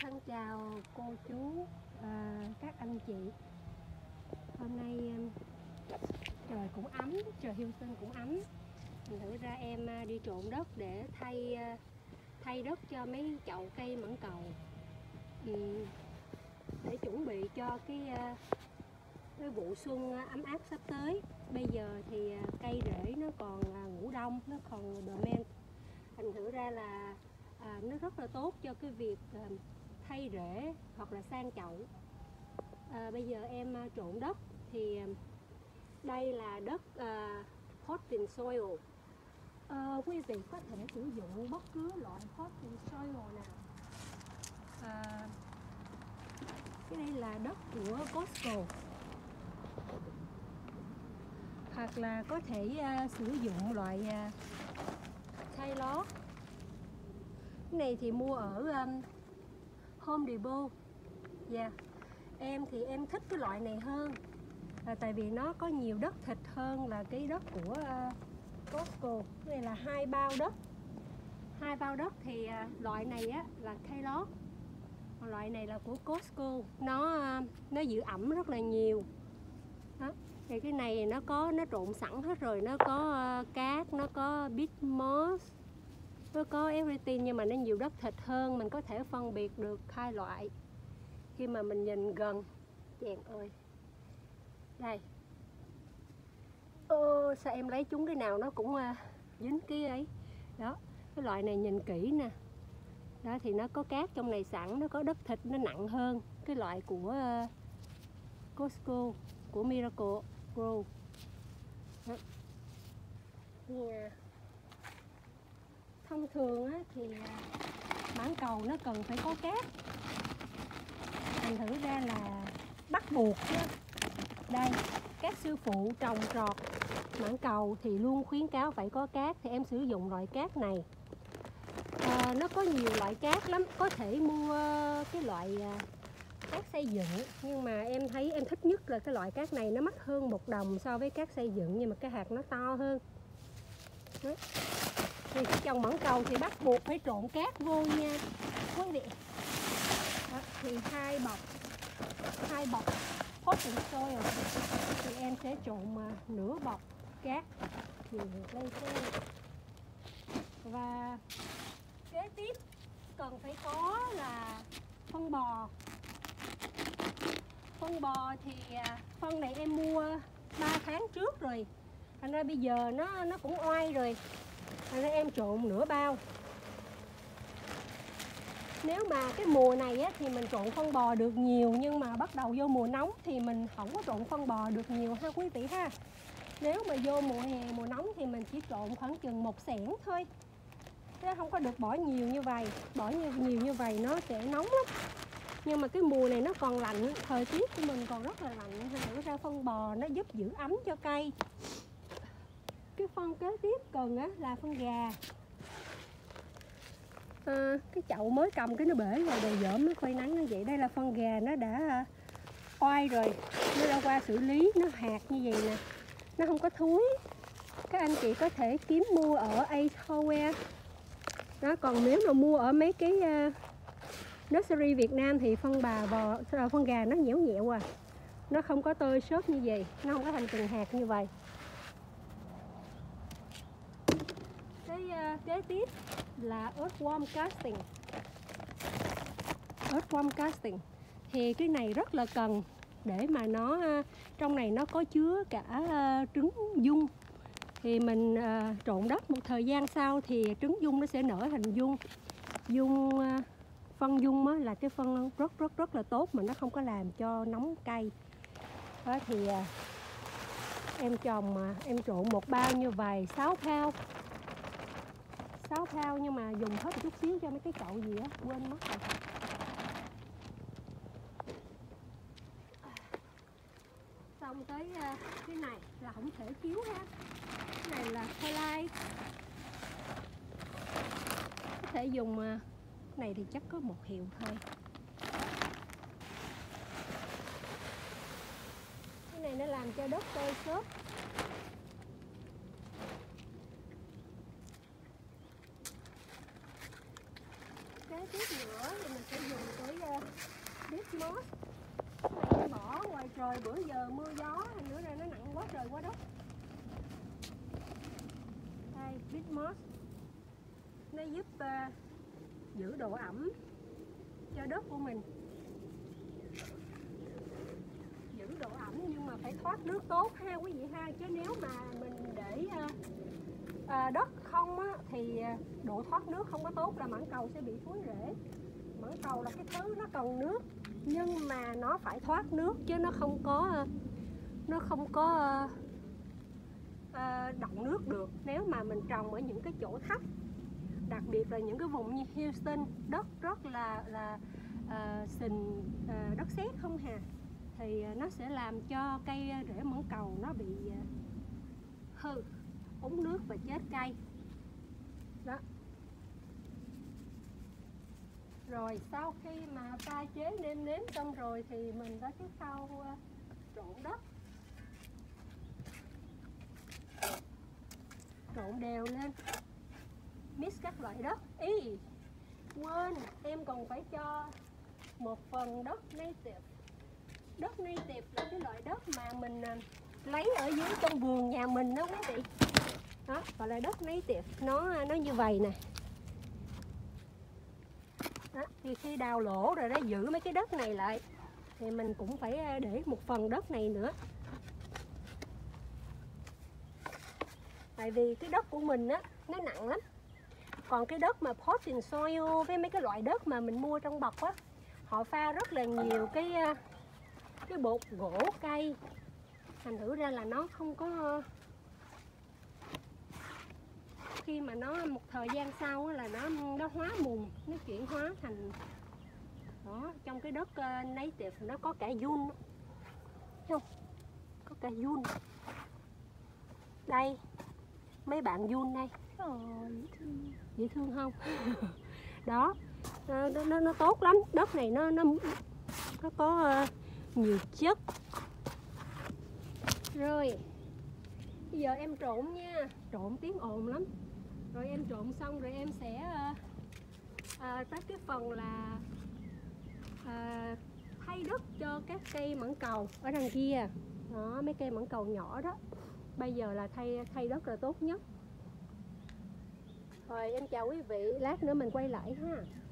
Thân chào cô chú, các anh chị. Hôm nay trời cũng ấm, trời Houston cũng ấm. Thành thử ra em đi trộn đất để thay đất cho mấy chậu cây mãng cầu, để chuẩn bị cho cái vụ xuân ấm áp sắp tới. Bây giờ thì cây rễ nó còn ngủ đông, nó còn dormant. Thành thử ra là nó rất là tốt cho cái việc thay rễ hoặc là sang chậu. Bây giờ em trộn đất thì đây là đất potting soil. Quý vị có thể sử dụng bất cứ loại potting soil nào. Cái đây là đất của Costco, hoặc là có thể sử dụng loại Taylor. Cái này thì mua ở Home Depot. Em thì em thích cái loại này hơn, tại vì nó có nhiều đất thịt hơn là cái đất của Costco. Cái này là 2 bao đất thì loại này á là Taylor, còn loại này là của Costco. Nó giữ ẩm rất là nhiều đó. Thì cái này nó trộn sẵn hết rồi, nó có cát, nó có bit moss, nó có everything, nhưng mà nó nhiều đất thịt hơn. Mình có thể phân biệt được hai loại khi mà mình nhìn gần. Chèn ơi, đây. Sao em lấy chúng cái nào nó cũng dính cái ấy đó. Cái loại này nhìn kỹ nè, đó thì nó có cát trong này sẵn, nó có đất thịt, nó nặng hơn cái loại của Costco, của Miracle Grow đó. Thông thường á, thì mãng cầu nó cần phải có cát. Thành thử ra là bắt buộc chứ. Đây, các sư phụ trồng trọt mãng cầu thì luôn khuyến cáo phải có cát, thì em sử dụng loại cát này. Nó có nhiều loại cát lắm, có thể mua cái loại cát xây dựng, nhưng mà em thấy em thích nhất là cái loại cát này. Nó mắc hơn 1 đồng so với cát xây dựng, nhưng mà cái hạt nó to hơn đó. Thì cái trồng mãng cầu thì bắt buộc phải trộn cát vô nha quý vị đó. Thì hai bọc potting soil thì em sẽ trộn nửa bọc cát thì đây và kế tiếp cần phải có là phân bò. Phân bò thì phân này em mua 3 tháng trước rồi, thành ra bây giờ nó cũng oai rồi, thành ra em trộn nửa bao. Nếu mà cái mùa này á, thì mình trộn phân bò được nhiều, nhưng mà bắt đầu vô mùa nóng thì mình không có trộn phân bò được nhiều ha quý vị ha. Nếu mà vô mùa hè, mùa nóng thì mình chỉ trộn khoảng chừng 1 xẻng thôi, chứ không có được bỏ nhiều như vậy. Bỏ nhiều như vậy nó sẽ nóng lắm. Nhưng mà cái mùa này nó còn lạnh, thời tiết của mình còn rất là lạnh, thành ra phân bò nó giúp giữ ấm cho cây. Cái phân kế tiếp cần á, là phân gà. Cái chậu mới cầm cái nó bể rồi, đồ dởm nó phơi nắng nó vậy. Đây là phân gà, nó đã oai rồi, nó đã qua xử lý, nó hạt như vậy nè, nó không có thúi. Các anh chị có thể kiếm mua ở Ace đó. Còn nếu mà mua ở mấy cái nursery Việt Nam thì phân gà nó nhẽo nhẹo nó không có tơi xốp như vậy, nó không có thành từng hạt như vậy. Cái kế tiếp là earthworm casting. Earthworm casting thì cái này rất là cần, để mà nó trong này nó có chứa cả trứng dung. Thì mình trộn đất một thời gian sau thì trứng dung nó sẽ nở thành dung. Phân dung á, là cái phân rất là tốt, mà nó không có làm cho nóng cây đó. Thì em trộn một bao như vậy 6 pound, nhưng mà dùng hết một chút xíu cho mấy cái chậu gì á, quên mất rồi. Xong tới cái này là không thể thiếu ha. Cái này là perlite. Có thể dùng này thì chắc có 1 hiệu thôi. Cái này nó làm cho đất tơi xốp. Kế kế tiếp nữa thì mình sẽ dùng cái Bismuth. Cái này bỏ ngoài trời bữa giờ mưa gió thành nữa ra nó nặng quá trời quá đất. Đây, Bismuth nó giúp giữ độ ẩm cho đất của mình, giữ độ ẩm nhưng mà phải thoát nước tốt ha quý vị ha, chứ nếu mà mình để đất không á, thì độ thoát nước không có tốt là mãng cầu sẽ bị thối rễ. Mãng cầu là cái thứ nó cần nước nhưng mà nó phải thoát nước chứ nó không có đọng nước được nếu mà mình trồng ở những cái chỗ thấp, đặc biệt là những cái vùng như Houston đất rất là sình, đất sét không hà, thì nó sẽ làm cho cây rễ mãng cầu nó bị hư, úng nước và chết cây đó. Rồi sau khi mà pha chế nêm nếm xong rồi thì mình có cái khâu trộn đất, trộn đều lên, mix các loại đất. Quên, em còn phải cho một phần đất native. Đất native là cái loại đất mà mình lấy ở dưới trong vườn nhà mình đó quý vị. Đó, gọi là đất native, nó như vậy nè. Đó, thì khi đào lỗ rồi đó, giữ mấy cái đất này lại thì mình cũng phải để một phần đất này nữa. Tại vì cái đất của mình á nó nặng lắm. Còn cái đất mà potting soil với mấy cái loại đất mà mình mua trong bọc á, họ pha rất là nhiều cái bột gỗ cây, thành thử ra là nó không có, khi mà nó một thời gian sau là nó hóa mùn, nó chuyển hóa thành đó. Trong cái đất native nó có cả giun, không có cả giun đây, mấy bạn giun đây. Dễ thương không? Đó, nó tốt lắm. Đất này nó có nhiều chất. Rồi bây giờ em trộn nha, trộn tiếng ồn lắm. Rồi em trộn xong rồi em sẽ tới cái phần là thay đất cho các cây mãng cầu ở đằng kia đó, mấy cây mãng cầu nhỏ đó. Bây giờ là thay đất là tốt nhất. Rồi em chào quý vị, lát nữa mình quay lại ha.